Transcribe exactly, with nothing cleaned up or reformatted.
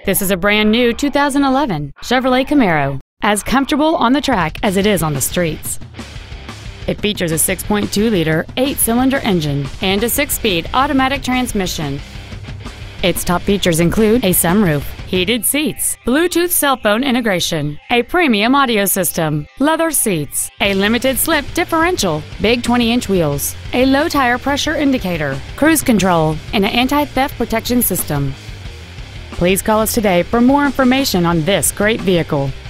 This is a brand new two thousand eleven Chevrolet Camaro, as comfortable on the track as it is on the streets. It features a six point two liter eight-cylinder engine and a six-speed automatic transmission. Its top features include a sunroof, heated seats, Bluetooth cell phone integration, a premium audio system, leather seats, a limited slip differential, big twenty inch wheels, a low tire pressure indicator, cruise control, and an anti-theft protection system. Please call us today for more information on this great vehicle.